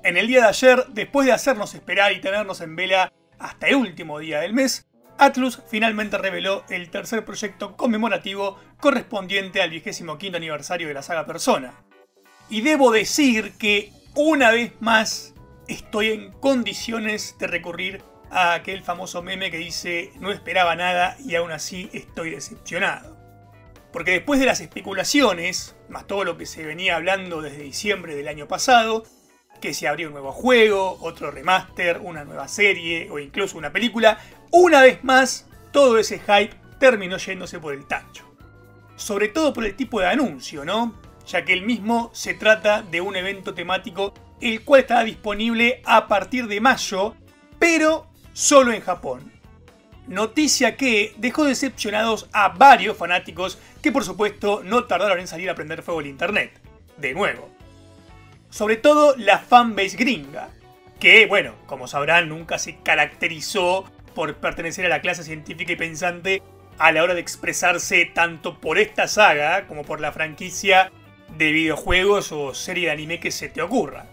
En el día de ayer, después de hacernos esperar y tenernos en vela hasta el último día del mes, Atlus finalmente reveló el tercer proyecto conmemorativo correspondiente al 25º aniversario de la saga Persona. Y debo decir que, una vez más, estoy en condiciones de recurrir a aquel famoso meme que dice "no esperaba nada y aún así estoy decepcionado". Porque después de las especulaciones, más todo lo que se venía hablando desde diciembre del año pasado, que se abría un nuevo juego, otro remaster, una nueva serie o incluso una película, una vez más todo ese hype terminó yéndose por el tacho. Sobre todo por el tipo de anuncio, ¿no? Ya que el mismo se trata de un evento temático el cual estará disponible a partir de mayo, pero solo en Japón. Noticia que dejó decepcionados a varios fanáticos que por supuesto no tardaron en salir a prender fuego el internet. De nuevo. Sobre todo la fanbase gringa, que, bueno, como sabrán, nunca se caracterizó por pertenecer a la clase científica y pensante a la hora de expresarse tanto por esta saga como por la franquicia de videojuegos o serie de anime que se te ocurra.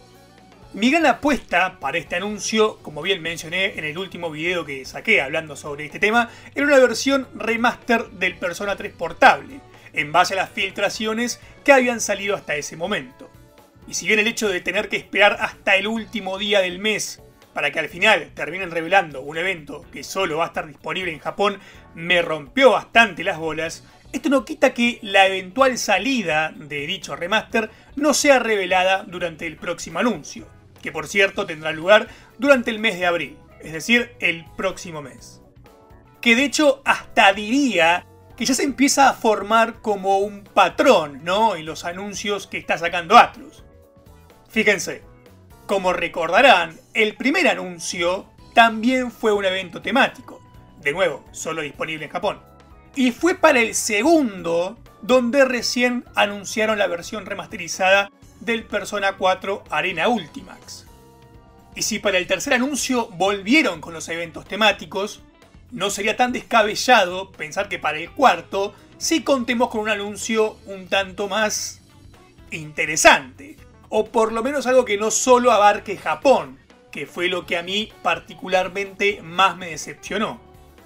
Mi gran apuesta para este anuncio, como bien mencioné en el último video que saqué hablando sobre este tema, era una versión remaster del Persona 3 portable, en base a las filtraciones que habían salido hasta ese momento. Y si bien el hecho de tener que esperar hasta el último día del mes para que al final terminen revelando un evento que solo va a estar disponible en Japón me rompió bastante las bolas, esto no quita que la eventual salida de dicho remaster no sea revelada durante el próximo anuncio, que por cierto tendrá lugar durante el mes de abril, es decir, el próximo mes. Que de hecho hasta diría que ya se empieza a formar como un patrón, ¿no?, en los anuncios que está sacando Atlus. Fíjense, como recordarán, el primer anuncio también fue un evento temático, de nuevo, solo disponible en Japón. Y fue para el segundo donde recién anunciaron la versión remasterizada del Persona 4 Arena Ultimax. Y si para el tercer anuncio volvieron con los eventos temáticos, no sería tan descabellado pensar que para el cuarto sí contemos con un anuncio un tanto más interesante. O por lo menos algo que no solo abarque Japón, que fue lo que a mí particularmente más me decepcionó.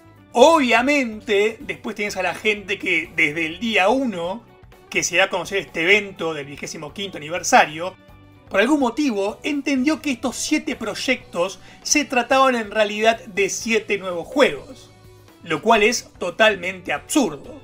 Obviamente, después tienes a la gente que desde el día 1, que se da a conocer este evento del 25º aniversario, por algún motivo entendió que estos 7 proyectos se trataban en realidad de 7 nuevos juegos, lo cual es totalmente absurdo.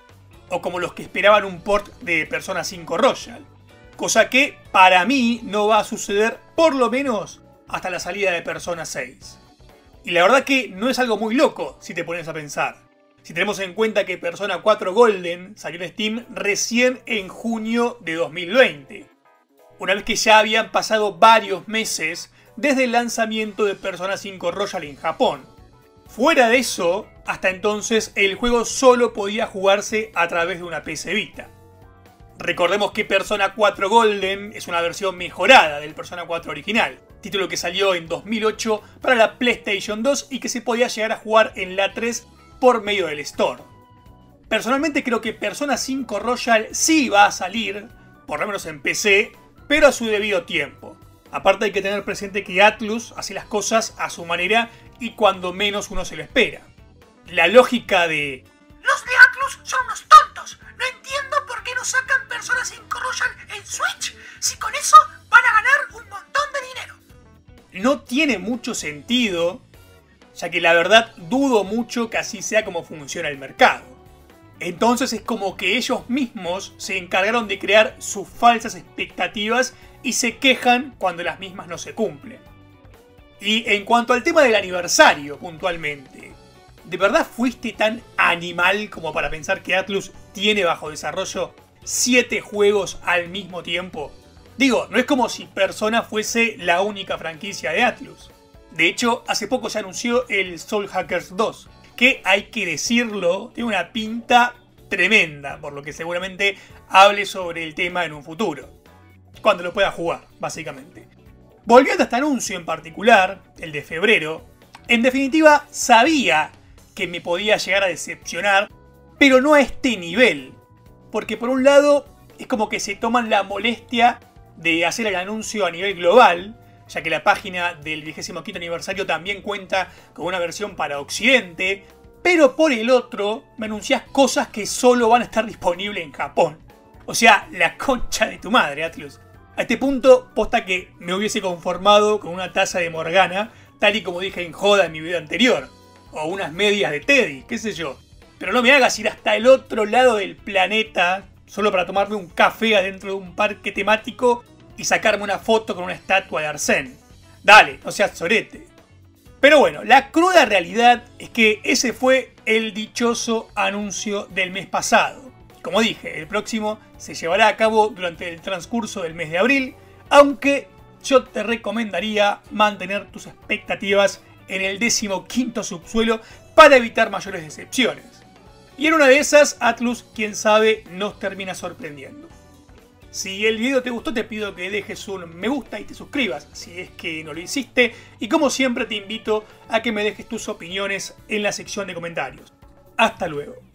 O como los que esperaban un port de Persona 5 Royal. Cosa que, para mí, no va a suceder por lo menos hasta la salida de Persona 6. Y la verdad que no es algo muy loco si te pones a pensar. Si tenemos en cuenta que Persona 4 Golden salió en Steam recién en junio de 2020. Una vez que ya habían pasado varios meses desde el lanzamiento de Persona 5 Royal en Japón. Fuera de eso, hasta entonces el juego solo podía jugarse a través de una PC Vita. Recordemos que Persona 4 Golden es una versión mejorada del Persona 4 original, título que salió en 2008 para la PlayStation 2 y que se podía llegar a jugar en la 3 por medio del Store. Personalmente creo que Persona 5 Royal sí va a salir, por lo menos en PC, pero a su debido tiempo. Aparte hay que tener presente que Atlus hace las cosas a su manera y cuando menos uno se lo espera. La lógica de "los de Atlus son unos tontos, no entiendo por qué no sacan Persona 5 Royal en Switch, si con eso van a ganar un montón de dinero", no tiene mucho sentido, ya que la verdad dudo mucho que así sea como funciona el mercado. Entonces es como que ellos mismos se encargaron de crear sus falsas expectativas y se quejan cuando las mismas no se cumplen. Y en cuanto al tema del aniversario, puntualmente, ¿de verdad fuiste tan animal como para pensar que Atlus tiene bajo desarrollo 7 juegos al mismo tiempo? Digo, no es como si Persona fuese la única franquicia de Atlus. De hecho, hace poco se anunció el Soul Hackers 2, que hay que decirlo, tiene una pinta tremenda, por lo que seguramente hable sobre el tema en un futuro. Cuando lo pueda jugar, básicamente. Volviendo a este anuncio en particular, el de febrero, en definitiva sabía que me podía llegar a decepcionar, pero no a este nivel. Porque por un lado es como que se toman la molestia de hacer el anuncio a nivel global, ya que la página del 25º aniversario también cuenta con una versión para Occidente, pero por el otro me anunciás cosas que solo van a estar disponibles en Japón. O sea, la concha de tu madre, Atlus. A este punto, posta que me hubiese conformado con una taza de Morgana, tal y como dije en joda en mi video anterior. O unas medias de Teddy, qué sé yo. Pero no me hagas ir hasta el otro lado del planeta solo para tomarme un café adentro de un parque temático y sacarme una foto con una estatua de Arsène. Dale, no seas sorete. Pero bueno, la cruda realidad es que ese fue el dichoso anuncio del mes pasado. Como dije, el próximo se llevará a cabo durante el transcurso del mes de abril, aunque yo te recomendaría mantener tus expectativas en el 15º subsuelo para evitar mayores decepciones. Y en una de esas, Atlus, quién sabe, nos termina sorprendiendo. Si el video te gustó, te pido que dejes un me gusta y te suscribas si es que no lo hiciste. Y como siempre, te invito a que me dejes tus opiniones en la sección de comentarios. Hasta luego.